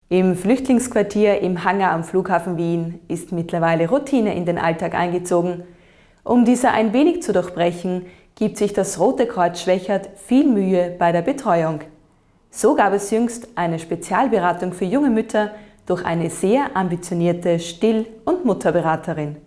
Im Flüchtlingsquartier im Hangar am Flughafen Wien ist mittlerweile Routine in den Alltag eingezogen. Um diese ein wenig zu durchbrechen, gibt sich das Rote Kreuz Schwechat viel Mühe bei der Betreuung. So gab es jüngst eine Spezialberatung für junge Mütter durch eine sehr ambitionierte Still- und Mutterberaterin.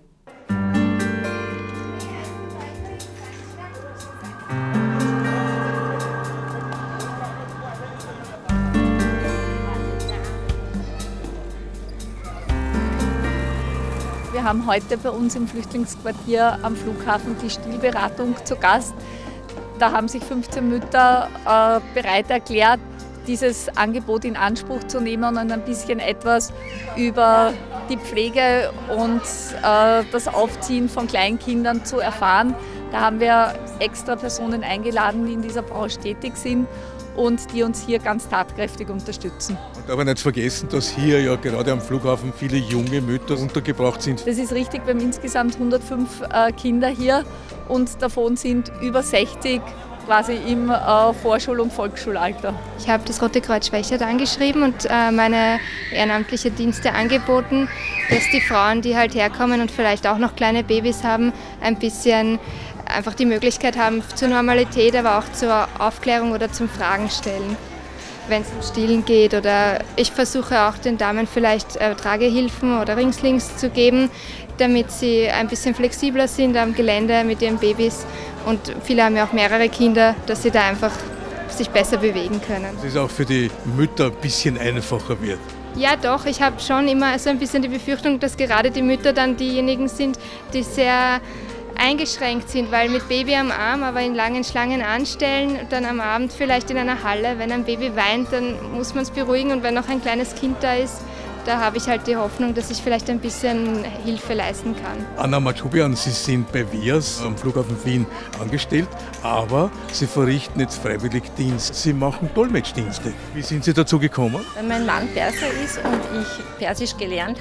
Wir haben heute bei uns im Flüchtlingsquartier am Flughafen die Stillberatung zu Gast. Da haben sich 15 Mütter bereit erklärt, dieses Angebot in Anspruch zu nehmen und ein bisschen etwas über die Pflege und das Aufziehen von Kleinkindern zu erfahren. Da haben wir extra Personen eingeladen, die in dieser Branche tätig sind und die uns hier ganz tatkräftig unterstützen. Und aber nicht vergessen, dass hier ja gerade am Flughafen viele junge Mütter untergebracht sind. Das ist richtig, wir haben insgesamt 105 Kinder hier und davon sind über 60 quasi im Vorschul- und Volksschulalter. Ich habe das Rote Kreuz Schwechat angeschrieben und meine ehrenamtliche Dienste angeboten, dass die Frauen, die halt herkommen und vielleicht auch noch kleine Babys haben, ein bisschen einfach die Möglichkeit haben zur Normalität, aber auch zur Aufklärung oder zum Fragen stellen, wenn es um Stillen geht. Oder ich versuche auch den Damen vielleicht Tragehilfen oder Ringslings zu geben, damit sie ein bisschen flexibler sind am Gelände mit ihren Babys. Und viele haben ja auch mehrere Kinder, dass sie da einfach sich besser bewegen können. Dass es auch für die Mütter ein bisschen einfacher wird. Ja doch, ich habe schon immer so ein bisschen die Befürchtung, dass gerade die Mütter dann diejenigen sind, die sehr eingeschränkt sind, weil mit Baby am Arm, aber in langen Schlangen anstellen, dann am Abend vielleicht in einer Halle, wenn ein Baby weint, dann muss man es beruhigen und wenn noch ein kleines Kind da ist, da habe ich halt die Hoffnung, dass ich vielleicht ein bisschen Hilfe leisten kann. Anna Matschubian, Sie sind bei WIAS am Flughafen Wien angestellt, aber Sie verrichten jetzt freiwillig Dienst. Sie machen Dolmetschdienste. Wie sind Sie dazu gekommen? Wenn mein Mann Perser ist und ich Persisch gelernt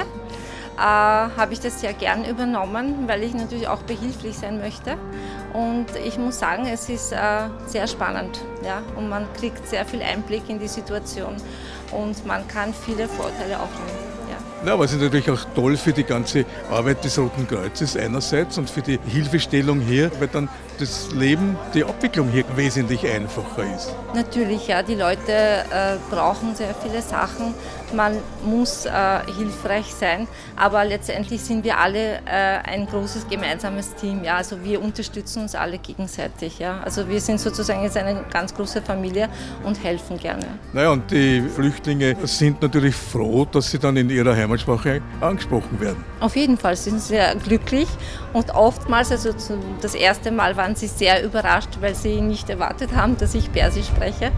habe ich das sehr gern übernommen, weil ich natürlich auch behilflich sein möchte. Und ich muss sagen, es ist sehr spannend, ja? Und man kriegt sehr viel Einblick in die Situation und man kann viele Vorteile aufnehmen. Ja, aber es ist natürlich auch toll für die ganze Arbeit des Roten Kreuzes einerseits und für die Hilfestellung hier, weil dann das Leben, die Abwicklung hier wesentlich einfacher ist. Natürlich, ja, die Leute brauchen sehr viele Sachen. Man muss hilfreich sein, aber letztendlich sind wir alle ein großes gemeinsames Team. Ja, also wir unterstützen uns alle gegenseitig. Ja. Also wir sind sozusagen jetzt eine ganz große Familie und helfen gerne. Naja, und die Flüchtlinge sind natürlich froh, dass sie dann in ihrer Heimatsprache angesprochen werden. Auf jeden Fall sind sie sehr glücklich und oftmals, also das erste Mal waren sie sehr überrascht, weil sie nicht erwartet haben, dass ich Persisch spreche.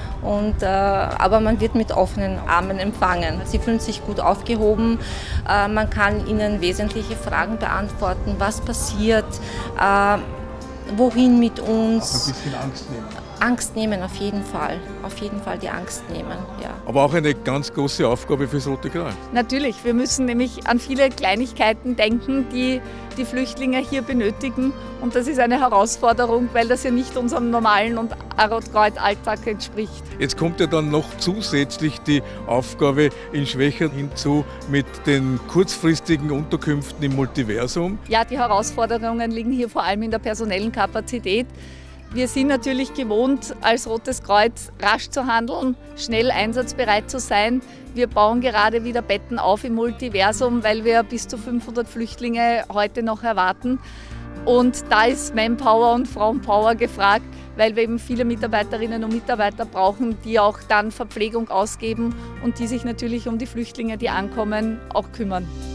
Aber man wird mit offenen Armen empfangen. Sie fühlen sich gut aufgehoben, man kann ihnen wesentliche Fragen beantworten, was passiert, wohin mit uns. Auch ein bisschen Angst nehmen. Angst nehmen, auf jeden Fall die Angst nehmen. Ja. Aber auch eine ganz große Aufgabe fürs Rote Kreuz. Natürlich, wir müssen nämlich an viele Kleinigkeiten denken, die die Flüchtlinge hier benötigen. Und das ist eine Herausforderung, weil das ja nicht unserem normalen und Rotkreuz-Alltag entspricht. Jetzt kommt ja dann noch zusätzlich die Aufgabe in Schwechat hinzu mit den kurzfristigen Unterkünften im Multiversum. Ja, die Herausforderungen liegen hier vor allem in der personellen Kapazität. Wir sind natürlich gewohnt, als Rotes Kreuz rasch zu handeln, schnell einsatzbereit zu sein. Wir bauen gerade wieder Betten auf im Multiversum, weil wir bis zu 500 Flüchtlinge heute noch erwarten. Und da ist Manpower und Frauenpower gefragt, weil wir eben viele Mitarbeiterinnen und Mitarbeiter brauchen, die auch dann Verpflegung ausgeben und die sich natürlich um die Flüchtlinge, die ankommen, auch kümmern.